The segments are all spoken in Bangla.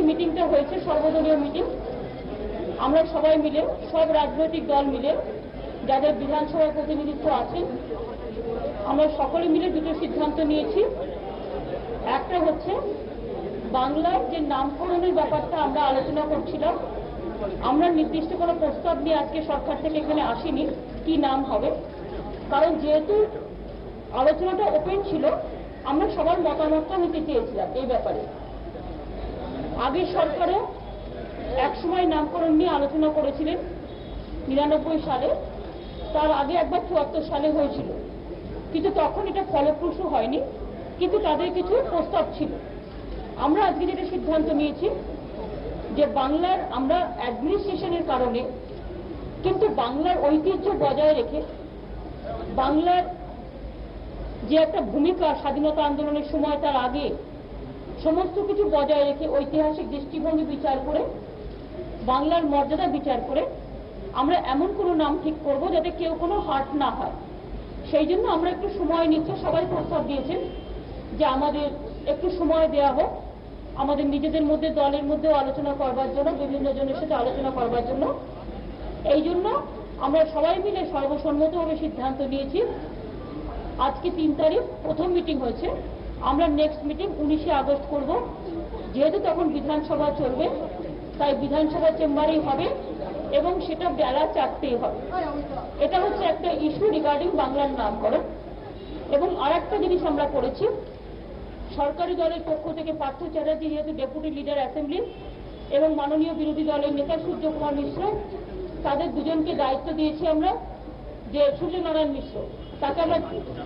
মিটিংটা হয়েছে সর্বদলীয় মিটিং। আমরা সবাই মিলে, সব রাজনৈতিক দল মিলে, যাদের বিধানসভার প্রতিনিধিত্ব আছেন, আমরা সকলে মিলে দুটো সিদ্ধান্ত নিয়েছি। একটা হচ্ছে বাংলার যে নামকরণের ব্যাপারটা আমরা আলোচনা করছিলাম, আমরা নির্দিষ্ট কোনো প্রস্তাব নিয়ে আজকে সরকার থেকে এখানে আসিনি কি নাম হবে, কারণ যেহেতু আলোচনাটা ওপেন ছিল, আমরা সবার মতামতটা নিতে চেয়েছিলাম এই ব্যাপারে। আগের সরকারও একসময় নামকরণ নিয়ে আলোচনা করেছিলেন 99 সালে, তার আগে একবার 74 সালে হয়েছিল, কিন্তু তখন এটা ফলপ্রসূ হয়নি, কিন্তু তাদের কিছু প্রস্তাব ছিল। আমরা আজকে যেটা সিদ্ধান্ত নিয়েছি যে বাংলার আমরা অ্যাডমিনিস্ট্রেশনের কারণে কিন্তু বাংলার ঐতিহ্য বজায় রেখে, বাংলার যে একটা ভূমিকা স্বাধীনতা আন্দোলনের সময় তার আগে সমস্ত কিছু বজায় রেখে, ঐতিহাসিক দৃষ্টিভঙ্গি বিচার করে, বাংলার মর্যাদা বিচার করে আমরা এমন কোনো নাম ঠিক করব যাতে কেউ কোনো হার্ট না হয়। সেই জন্য আমরা একটু সময় নিচ্ছি। সবাই প্রস্তাব দিয়েছেন যে আমাদের একটু সময় দেওয়া হোক, আমাদের নিজেদের মধ্যে দলের মধ্যেও আলোচনা করবার জন্য, বিভিন্ন জনের সাথে আলোচনা করবার জন্য। এই জন্য আমরা সবাই মিলে সর্বসম্মতভাবে সিদ্ধান্ত নিয়েছি আজকে 3 তারিখ প্রথম মিটিং হয়েছে, আমরা নেক্সট মিটিং 19শে আগস্ট করব। যেহেতু তখন বিধানসভা চলবে, তাই বিধানসভা চেম্বারেই হবে এবং সেটা বেলা 4টেই হবে। এটা হচ্ছে একটা ইস্যু রিগার্ডিং বাংলার নামকরণ। এবং আর একটা জিনিস আমরা করেছি, সরকারি দলের পক্ষ থেকে পার্থ চ্যাটার্জি যেহেতু ডেপুটি লিডার অ্যাসেম্বলি এবং মাননীয় বিরোধী দলের নেতা সূর্যকুমার মিশ্র, তাদের দুজনকে দায়িত্ব দিয়েছি আমরা, যে সূর্যনারায়ণ মিশ্র, তাকে আমরা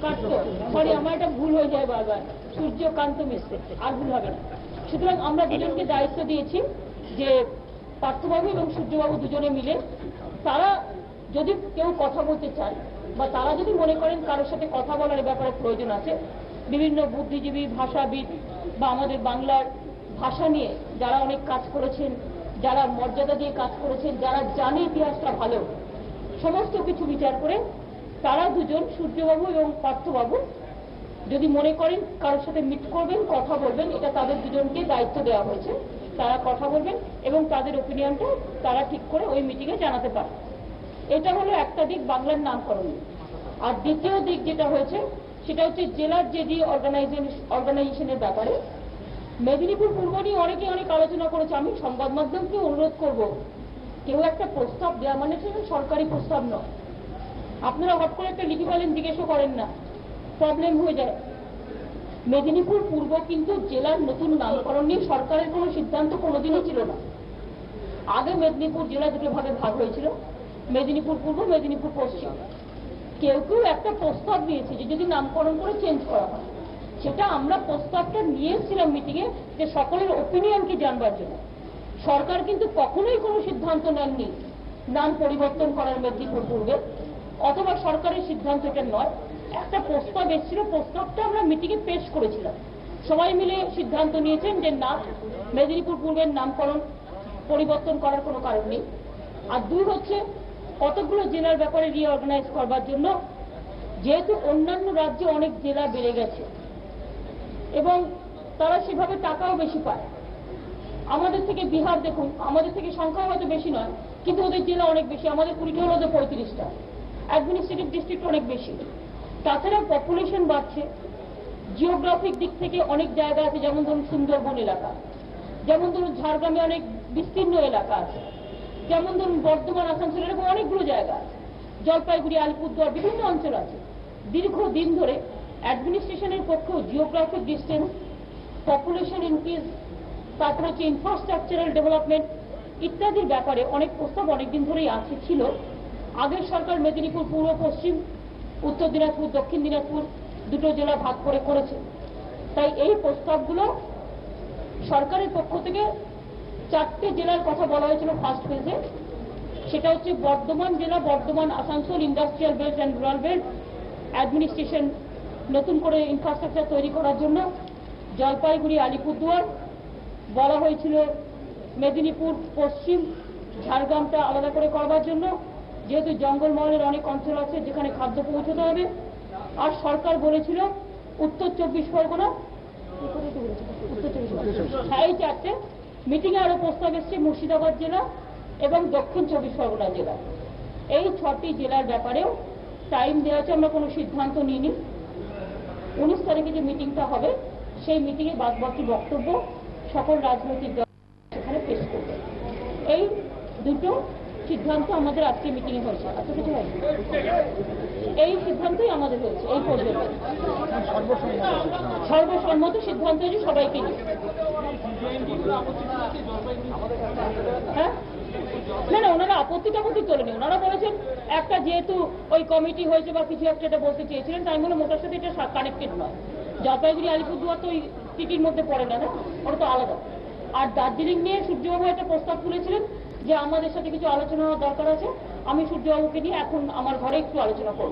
সরি আমার এটা ভুল হয়ে যায় বারবার, সূর্যকান্ত মিশ্র, আর ভুল হবে না। সুতরাং আমরা দুজনকে দায়িত্ব দিয়েছি যে পার্থবাবু এবং সূর্যবাবু দুজনে মিলে, তারা যদি কেউ কথা বলতে চান বা তারা যদি মনে করেন কারোর সাথে কথা বলার ব্যাপারে প্রয়োজন আছে, বিভিন্ন বুদ্ধিজীবী, ভাষাবিদ বা আমাদের বাংলার ভাষা নিয়ে যারা অনেক কাজ করেছেন, যারা মর্যাদা দিয়ে কাজ করেছেন, যারা জানে ইতিহাসটা ভালো, সমস্ত কিছু বিচার করে তারা দুজন, সূর্যবাবু এবং পার্থবাবু, যদি মনে করেন কারোর সাথে মিট করবেন, কথা বলবেন, এটা তাদের দুজনকে দায়িত্ব দেওয়া হয়েছে। তারা কথা বলবেন এবং তাদের ওপিনিয়নটা তারা ঠিক করে ওই মিটিংয়ে জানাতে পারে। এটা হলো একটা দিক বাংলার নামকরণ। আর দ্বিতীয় দিক যেটা হয়েছে সেটা হচ্ছে জেলার জেডি অর্গানাইজেশনের ব্যাপারে। মেদিনীপুর পূর্ব নিয়ে অনেকে অনেক আলোচনা করেছে। আমি সংবাদ মাধ্যমকে অনুরোধ করব, কেউ একটা প্রস্তাব দেওয়া মানে সেটা সরকারি প্রস্তাব নয়। আপনারা হট করে একটা লিখে ফেলেন, জিজ্ঞেসও করেন না, প্রবলেম হয়ে যায়। মেদিনীপুর পূর্ব কিন্তু জেলার নতুন নামকরণ নিয়ে সরকারের কোনো সিদ্ধান্ত কোনোদিনই ছিল না। আগে মেদিনীপুর জেলা দুটো ভাগে ভাগ হয়েছিল, মেদিনীপুর পূর্ব, মেদিনীপুর পশ্চিম। কেউ কেউ একটা প্রস্তাব দিয়েছে যে যদি নামকরণ করে চেঞ্জ করা হয়, সেটা আমরা প্রস্তাবটা নিয়ে এসেছিলাম মিটিংয়ে, যে সকলের ওপিনিয়নকে জানবার জন্য। সরকার কিন্তু কখনোই কোনো সিদ্ধান্ত নেননি নাম পরিবর্তন করার মেদিনীপুর পূর্বে, অথবা সরকারের সিদ্ধান্ত এটা নয়। একটা প্রস্তাব এসেছিল, প্রস্তাবটা আমরা মিটিংয়ে পেশ করেছিলাম। সবাই মিলে সিদ্ধান্ত নিয়েছেন যে না, মেদিনীপুর পূর্বের নামকরণ পরিবর্তন করার কোনো কারণ নেই। আর দুই হচ্ছে কতগুলো জেলার ব্যাপারে রিঅর্গানাইজ করবার জন্য, যেহেতু অন্যান্য রাজ্যে অনেক জেলা বেড়ে গেছে এবং তারা সেভাবে টাকাও বেশি পায়। আমাদের থেকে বিহার দেখুন, আমাদের থেকে সংখ্যা হয়তো বেশি নয়, কিন্তু ওদের জেলা অনেক বেশি। আমাদের 20টা হলো 35টা, অ্যাডমিনিস্ট্রেটিভ ডিস্ট্রিক্ট অনেক বেশি। তাছাড়া পপুলেশন বাড়ছে, জিওগ্রাফিক দিক থেকে অনেক জায়গা আছে, যেমন ধরুন সুন্দরবন এলাকা, যেমন ধরুন ঝাড়গ্রামে অনেক বিস্তীর্ণ এলাকা আছে, যেমন ধরুন বর্ধমান, আসানসোল, এরকম অনেকগুলো জায়গা আছে, জলপাইগুড়ি, আলিপুরদুয়ার, বিভিন্ন অঞ্চল আছে। দীর্ঘদিন ধরে অ্যাডমিনিস্ট্রেশনের পক্ষেও জিওগ্রাফিক ডিস্টেন্স, পপুলেশন ইনক্রিজ, তারপরে হচ্ছে ইনফ্রাস্ট্রাকচারাল ডেভেলপমেন্ট ইত্যাদির ব্যাপারে অনেক প্রস্তাব অনেকদিন ধরেই ছিল। আগের সরকার মেদিনীপুর পূর্ব, পশ্চিম, উত্তর দিনাজপুর, দক্ষিণ দিনাজপুর দুটো জেলা ভাগ করে করেছে। তাই এই প্রস্তাবগুলো সরকারের পক্ষ থেকে 4টে জেলার কথা বলা হয়েছিল ফার্স্ট ফেজে। সেটা হচ্ছে বর্ধমান জেলা, Bardhaman, Asansol, industrial belt and rural belt, administration নতুন করে ইনফ্রাস্ট্রাকচার তৈরি করার জন্য। জলপাইগুড়ি, আলিপুরদুয়ার বলা হয়েছিল মেদিনীপুর পশ্চিম, ঝাড়গ্রামটা আলাদা করে করবার জন্য, যেহেতু জঙ্গলমহলের অনেক অঞ্চল আছে যেখানে খাদ্য পৌঁছতে হবে। আর সরকার বলেছিল উত্তর 24 পরগনা, উত্তর 24, হ্যাঁ, এই 4টে মিটিংয়ে আরও প্রস্তাব এসছে মুর্শিদাবাদ জেলা এবং দক্ষিণ চব্বিশ পরগনা জেলা। এই 6টি জেলার ব্যাপারেও টাইম দেওয়া হচ্ছে, আমরা কোনো সিদ্ধান্ত নিইনি। 19 তারিখে যে মিটিংটা হবে সেই মিটিংয়ে বাদবাকি বক্তব্য সকল রাজনৈতিক দল সেখানে পেশ করবে। এই দুটো সিদ্ধান্ত আমাদের আজকে মিটিংয়ে হয়েছে, এত কিছু হয়নি। এই সিদ্ধান্তই আমাদের হয়েছে এই পর্যন্ত, সর্বসম্মত সিদ্ধান্ত যে সবাইকে নিয়ে। হ্যাঁ, না না, ওনারা আপত্তি তোলেনি। ওনারা বলেছেন একটা যেহেতু ওই কমিটি হয়েছে বা কিছু একটা এটা বলতে চেয়েছিলেন, তাই বলে মোটার সাথে এটা কানেক্টেড নয়। জলপাইগুড়ি আলিপুরদুয়ার তো ওই সিটির মধ্যে পড়ে না, না, ওটা তো আলাদা। আর দার্জিলিং নিয়ে সূর্যবাবু একটা প্রস্তাব তুলেছিলেন যে আমাদের সাথে কিছু আলোচনা হওয়ার দরকার আছে। আমি সূর্যবাবুকে নিয়ে এখন আমার ঘরে একটু আলোচনা করব।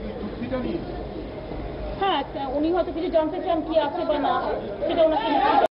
হ্যাঁ, উনি হয়তো কিছু জানতে চান কি আছে বা না, সেটা ওনাকে